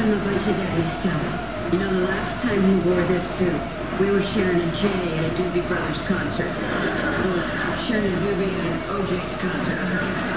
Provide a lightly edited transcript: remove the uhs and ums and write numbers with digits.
him a bunch of daddy stuff. You know, the last time he wore this suit, we were sharing a J at a Doobie Brothers concert. Sharing a Doobie at an OJ's concert.